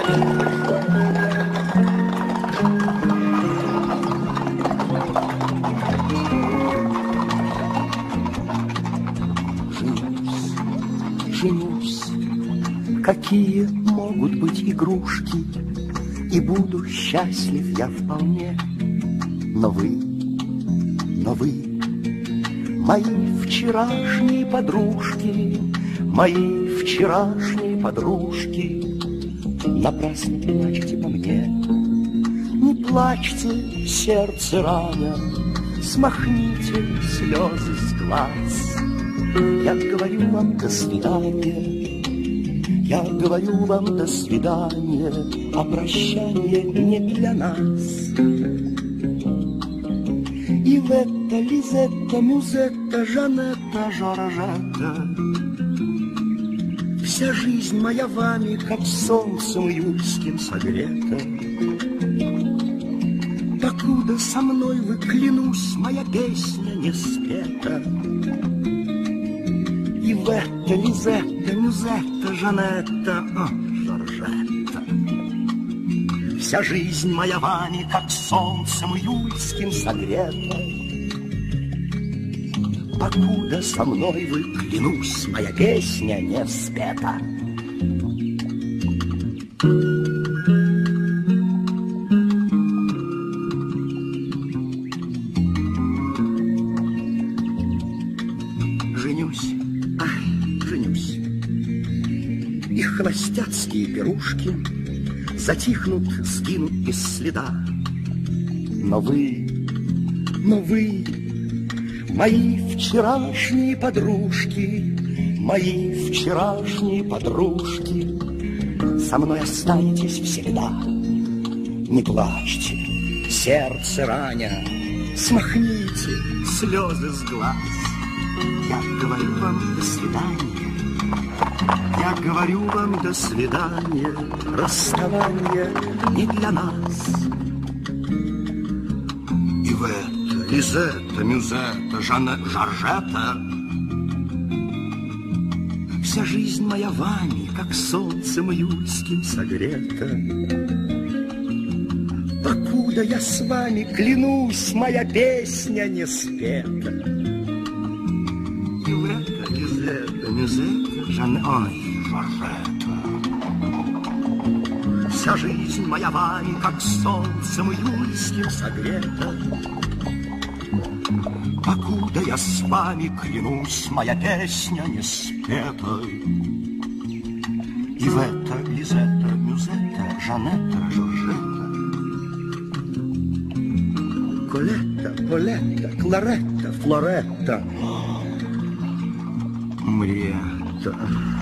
Женюсь, какие могут быть игрушки, и буду счастлив я вполне. Но вы, мои вчерашние подружки, мои вчерашние подружки, напрасно плачьте по мне. Не плачьте, сердце раня, смахните слезы с глаз. Я говорю вам до свидания, я говорю вам до свидания, а прощание не для нас. Ивета, Лизетта, Мюзетта, Жанетта, Жоржетта, вся жизнь моя вами, как солнцем июльским согрета. Покуда со мной вы, клянусь, моя песня не спета. Ивета, Лизетта, Мюзетта, Жанетта, Жоржетта, вся жизнь моя вами, как солнцем июльским согрета. Покуда со мной вы, клянусь, моя песня не спета. Женюсь, женюсь, и холостяцкие пирушки затихнут, сгинут без следа. Но вы, мои вчерашние подружки, мои вчерашние подружки, со мной останетесь всегда. Не плачьте, сердце раня, смахните слезы с глаз. Я говорю вам до свидания, я говорю вам до свидания, расставание не для нас. Ивета, Лизетта, Мюзетта, Жоржетта, вся жизнь моя вами, как солнцем июльским согрета. Покуда я с вами, клянусь, моя песня не спета. Ивета, Лизетта, Мюзетта, Жоржетта, вся жизнь моя вами, как солнцем июльским согрета. Покуда я с вами, клянусь, моя песня не спета. Ивета, Лизетта, Мюзетта, Жанетта, Жоржетта, Колетта, Полетта, Кларетта, Флоретта, Мриетта.